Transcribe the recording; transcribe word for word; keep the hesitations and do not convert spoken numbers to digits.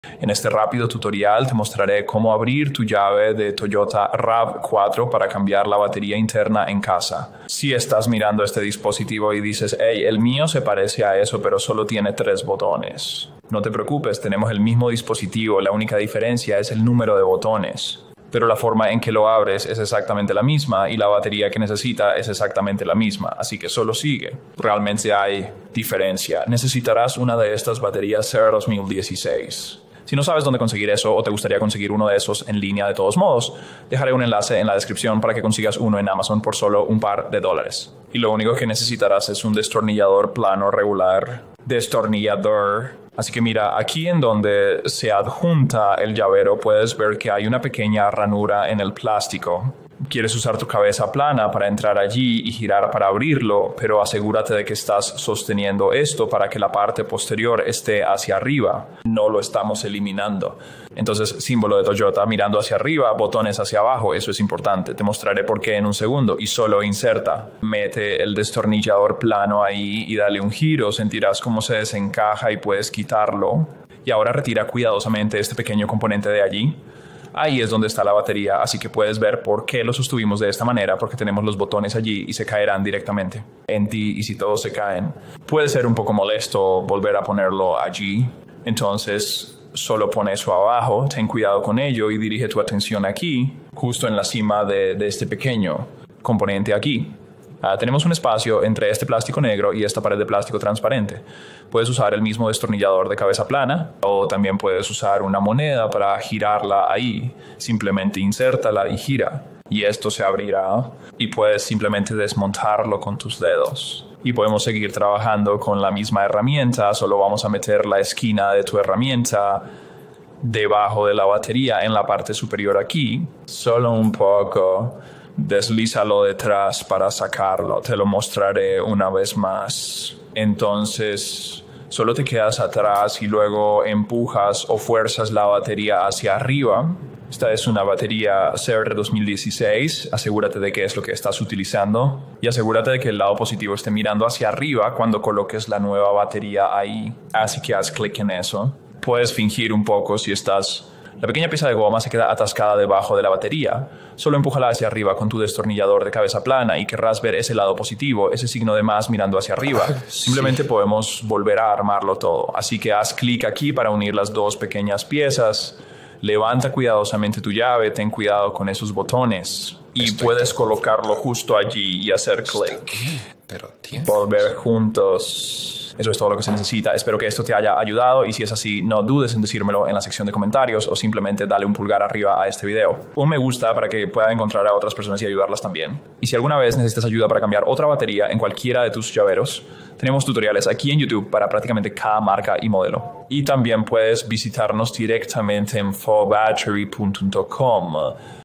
En este rápido tutorial te mostraré cómo abrir tu llave de Toyota RAV cuatro para cambiar la batería interna en casa. Si estás mirando este dispositivo y dices, hey, el mío se parece a eso, pero solo tiene tres botones. No te preocupes, tenemos el mismo dispositivo, la única diferencia es el número de botones. Pero la forma en que lo abres es exactamente la misma y la batería que necesita es exactamente la misma, así que solo sigue. Realmente hay diferencia. Necesitarás una de estas baterías C E R dos mil dieciséis. Si no sabes dónde conseguir eso o te gustaría conseguir uno de esos en línea de todos modos, dejaré un enlace en la descripción para que consigas uno en Amazon por solo un par de dólares. Y lo único que necesitarás es un destornillador plano regular. Destornillador. Así que mira, aquí en donde se adjunta el llavero puedes ver que hay una pequeña ranura en el plástico. Quieres usar tu cabeza plana para entrar allí y girar para abrirlo, pero asegúrate de que estás sosteniendo esto para que la parte posterior esté hacia arriba. No lo estamos eliminando. Entonces, símbolo de Toyota mirando hacia arriba, botones hacia abajo, eso es importante. Te mostraré por qué en un segundo y solo inserta. Mete el destornillador plano ahí y dale un giro, sentirás cómo se desencaja y puedes quitarlo. Y ahora retira cuidadosamente este pequeño componente de allí. Ahí es donde está la batería, así que puedes ver por qué lo sostuvimos de esta manera, porque tenemos los botones allí y se caerán directamente en ti, y si todos se caen, puede ser un poco molesto volver a ponerlo allí. Entonces, solo pon eso abajo, ten cuidado con ello y dirige tu atención aquí, justo en la cima de, de este pequeño componente aquí. Uh, tenemos un espacio entre este plástico negro y esta pared de plástico transparente. Puedes usar el mismo destornillador de cabeza plana o también puedes usar una moneda para girarla ahí. Simplemente insértala y gira y esto se abrirá y puedes simplemente desmontarlo con tus dedos. Y podemos seguir trabajando con la misma herramienta, solo vamos a meter la esquina de tu herramienta debajo de la batería en la parte superior aquí. Solo un poco. Deslízalo detrás para sacarlo. Te lo mostraré una vez más. Entonces, solo te quedas atrás y luego empujas o fuerzas la batería hacia arriba. Esta es una batería C E R dos mil dieciséis. Asegúrate de que es lo que estás utilizando. Y asegúrate de que el lado positivo esté mirando hacia arriba cuando coloques la nueva batería ahí. Así que haz clic en eso. Puedes fingir un poco si estás... La pequeña pieza de goma se queda atascada debajo de la batería. Solo empújala hacia arriba con tu destornillador de cabeza plana y querrás ver ese lado positivo, ese signo de más mirando hacia arriba. Simplemente sí. Podemos volver a armarlo todo. Así que haz clic aquí para unir las dos pequeñas piezas. Levanta cuidadosamente tu llave, ten cuidado con esos botones. Y Estoy puedes colocarlo justo allí y hacer clic. Pero volver juntos. Eso es todo lo que se necesita. Espero que esto te haya ayudado y si es así, no dudes en decírmelo en la sección de comentarios o simplemente dale un pulgar arriba a este video. Un me gusta para que pueda encontrar a otras personas y ayudarlas también. Y si alguna vez necesitas ayuda para cambiar otra batería en cualquiera de tus llaveros, tenemos tutoriales aquí en YouTube para prácticamente cada marca y modelo. Y también puedes visitarnos directamente en fobattery punto com.